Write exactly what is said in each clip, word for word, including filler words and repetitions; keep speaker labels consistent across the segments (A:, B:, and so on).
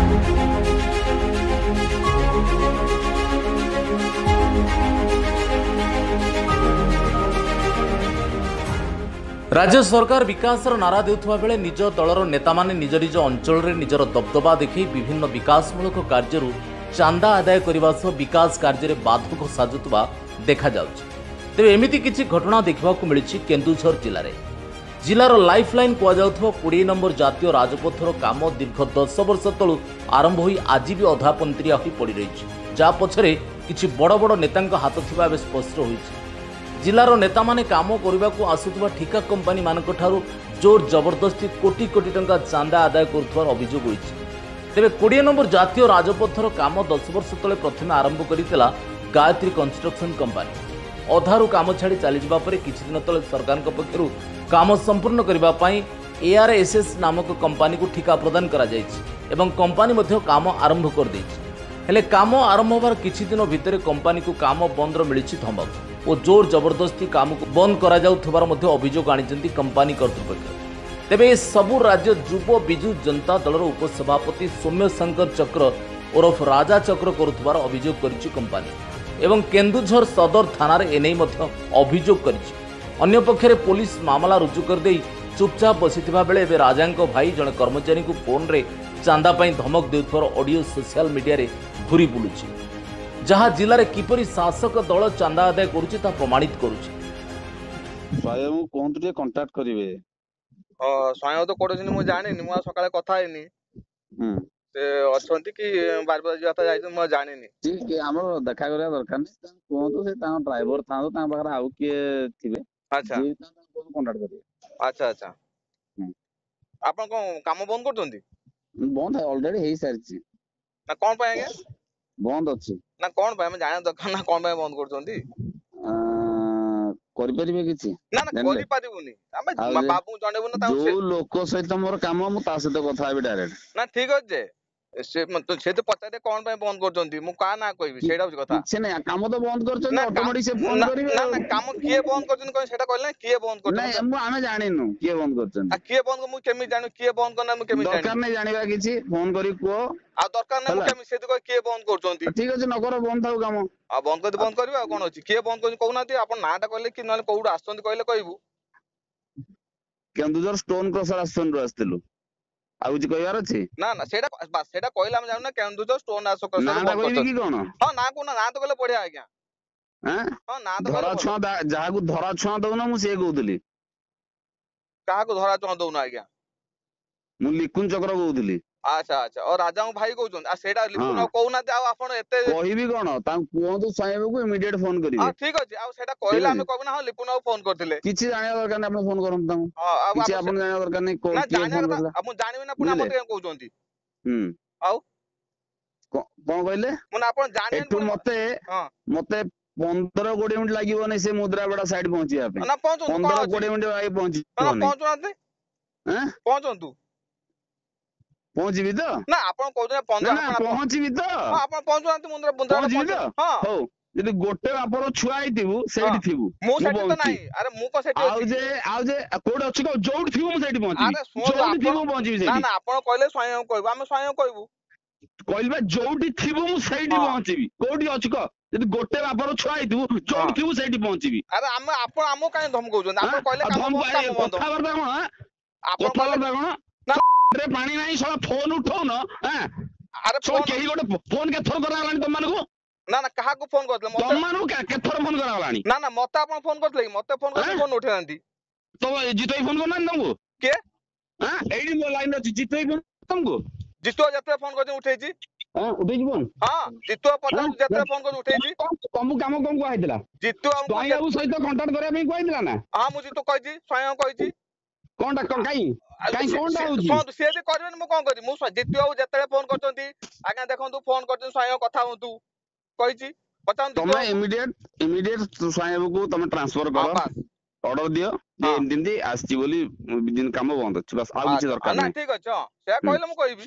A: राज्य सरकार विकास नारा देउथुवा बेले निज दलर नेता माने निज निज अंचल रे निजर दबदबा देखै विभिन्न विकासमूलक कार्यरू चांदा आदाय करने सह विकास कार्य बाधक साजुवा देखा जाउछि। तेबे एमिति किछि घटना देखा मिली केन्दुझर जिले में जिलार लाइफलाइन कहुवा कोड़े नंबर जातीय राजपथर काम दीर्घ दस वर्ष तलू आरंभ हो आज भी अधा पंत्रिया हो पड़ रही जहाँ पछरे किछि बड़ बड़ नेता हाथ थिबा बेस स्पष्ट होइछि। जिलार नेता माने काम करने को आसुवा ठिका कंपानी मानक ठारू जोर जबरदस्ती कोटी कोटी टंका चांदा आदाय करुवार अभियोग होइछि। तेबे कोड़े नंबर जातीय राजपथर काम दस वर्ष तले प्रथम आरंभ करितला गायत्री कंस्ट्रक्शन कंपानी अधारू काम छाड़ी चली जावा परे किछि दिन तले सरकार पक्षरु काम संपूर्ण करबा पई एआरएसएस नामक कंपानी को ठिका प्रदान करा जायछि एवं कंपानी मध्य काम आरंभ कर दैछि। हेले काम आरंभ होबार किछि दिन भितर कंपानी को काम बंदर मिलिछि धमक और जोर जबरदस्ती काम को बंद करा जाउथबार मध्य अभियोग आनिचंती कंपानी कर्तृपक्ष। तेबे सबु राज्य युव बिजु जनता दलर उपसभापति सौम्य शंकर चक्र ओरफ राजा चक्र करुथबार अभियोग करिछि कंपानी एवं केन्दुझर सदर थाना एने मध्य अभियोग करिछि। अन्य पक्षरे पुलिस मामला रुजु कर देई चुपचाप बसिथिबा बेले एबे राजांको भाई जने कर्मचारी को फोन रे चांदा पई धमक देउथबार ऑडियो सोशल मीडिया रे घुरी बुलुछि जहाँ जिले में किपरि शासक दल चांदा आदाय करुछि ता प्रमाणित करुछि।
B: स्वयं कोंतु जे कांटेक्ट करिवे
C: अ स्वयं तो कोडे मु जानि नि मु सकाळे कथा हेनी हम से अछंती कि बार बार जाता जाय मु जानि नि
B: ठीक है हमर देखा करिया दरकार नै कोंतु से ता ड्राइवर था ता बगर आउ के थिबे
C: अच्छा
B: जे ता कांटेक्ट करिवे
C: अच्छा अच्छा आपन को काम बंद करतोंती
B: बंद है ऑलरेडी हेई सारछि
C: ना कोन पाए आगे
B: बंद अछि
C: ना कोन पाए हम जाने दरकार ना कोन पाए बंद करतोंती
B: अ करि परिबे किछि
C: ना ना करि पारिबुनी हम बाबू जणेबु ना ता
B: जो लोक सहित मोर काम मु ता सहित कथा हेबे डायरेक्ट
C: ना ठीक अछि से तो से तो पता दे कोन पाए बंद करतोंती मु का ना कहबी सेडा कथा
B: किछ नै काम तो बंद करछन ऑटोमेटिक से फोन करिवे
C: ना ना काम किए बंद करछन कोन सेडा कहले किए बंद करछन
B: नै हम आमे जानिनु किए बंद करछन
C: आ किए बंद मु केमि जानु किए बंद करना मु केमि जानु
B: दरकार नै जानिबा किछि फोन करी को
C: आ दरकार नै मु केमि से तो किए बंद करछंती
B: ठीक अछि नगर बंद थाउ काम
C: आ बंद कर बंद करबा कोन अछि किए बंद करछन कहउनाती आपन नाटा कहले कि नले कोउड आछंती कहले कहबू
B: केन्दुझर स्टोन क्रसर आछन रो आस्तिलु आ कुछ कहबार अछि
C: ना ना सेडा बस सेडा कहला हम जानु ना केन्दुझर स्टोन आछो क्रसर
B: ना कहबी कि कोन
C: हां ना को ना ना तो कहले पढिया आज्ञा
B: हैं
C: हां ना तो
B: धरा छुआ जहा को धरा छुआ दउना मु से कहउतली
C: कहा को धरा छुआ दउना आज्ञा
B: मु लिकुन चक्र कहउतली
C: अच्छा अच्छा और राजा भाई कहउछन आ सेडा लिकुन कहउना आ आपण एते
B: कहबी कोन ता कोंतु साहेब को इमीडिएट फोन करिवे
C: हां ठीक अछि आ सेडा कहला हम कहबना हां लिकुन फोन करथिले
B: किछि जानिया दरकार नै आपण फोन करम ता
C: हां आ
B: किछि आपण जानिया दरकार नै को
C: के फोन करला हम जानिबे ना पुना मते कहउछंती
B: हम
C: आउ
B: कोन कहले
C: मन आपण जानिबे
B: एटू मते
C: हां
B: मते पंद्रह बीस मिनिट लागिवो नै से मुद्राबड़ा साइड पहुंचिया पे
C: ना पहुंचो
B: पंद्रह बीस मिनिट आइ पहुंची
C: ना पहुंचो आते
B: हैं
C: पहुंचो
B: पहुंचबी तो
C: ना आपण कहउछन पंद्रह
B: ना पहुंचबी तो
C: हां आपण पहुंचो आते मुद्रा मुद्रा
B: पहुंचबी तो
C: हां
B: हो यदि गोटे आपण छुआ आइतिबु सेठी थिबु
C: मु सेठी तो नाही अरे मु को सेठी
B: आउ जे आउ जे कोड अछि को जोड थिबु मु सेठी पहुंची
C: अरे जोड
B: थिबु पहुंची सेठी
C: ना ना आपण कहले स्वयं कहबो हम स्वयं कहबो
B: कहलबा जोडी थिबु मु सेठी पहुंचीबी कोडी अछि को यदि गोटे आपण छुआ आइतिबु जोड थिबु सेठी पहुंचीबी
C: अरे हम आपण हमो काहे धम कहउछन आपण कहले काम बंद काम बंद
B: कथा बरदा कोन
C: आपण
B: कहले कोन
C: ना
B: रे पानी नाही सब फोन उठाउ न हैं
C: अरे
B: फोन केही गोटे फोन के थर करा लानी तमन को
C: ना ना कहा को फोन करतले
B: मते तमन के के थर फोन करा लानी
C: ना ना मते आपण फोन करतले मते फोन करतले फोन उठेनांती
B: तो जितई फोन करना तुमको
C: के
B: हां एडी मो लाइन अछि जितई फोन तुमको
C: जितो जत्रे फोन करते उठेजी
B: हां उठेजी फोन
C: हां जितो पचास जत्रे फोन कर उठेजी
B: कमु काम कम को आइतला
C: जितो हम
B: तोय बाबू सहित कांटेक्ट करे में कहइतला ना
C: हां मु जितो कहजी स्वयं कहजी
B: कोनटा काई काई कोनटा होजी
C: फोन से जे करबे मु कोन करी मु जितो बाबू जत्रे फोन करतंती आगे देखंतु फोन करतंती स्वयं कथा होतु कहजी पतान
B: तुम इमीडिएट इमीडिएट स्वयं को तुम ट्रांसफर करो ऑर्डर दियो जे दिन दी आस्ती बोली दिन काम बंद अछि बस आ किछ दरकार
C: ना ठीक अछि से कहले मु कहबी।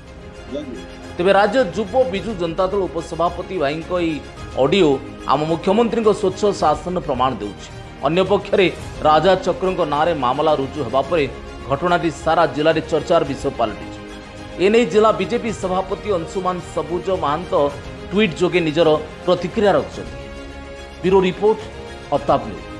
A: तेबे राज्य युव बिजु जनता दल उपसभापति भाई ऑडियो आम मुख्यमंत्री स्वच्छ शासन प्रमाण देउछि। अन्य पक्षरे राजा चक्रंक नारे मामला रुजु हेबा परे घटनाटी सारा जिले में चर्चार विषय पलटि। एने जिला बीजेपी सभापति अंशुमान सबुज महांत ट्वीट जोगे निजर प्रतिक्रिया रखिछन्ति। ब्यूरो रिपोर्ट अताप न्यूज।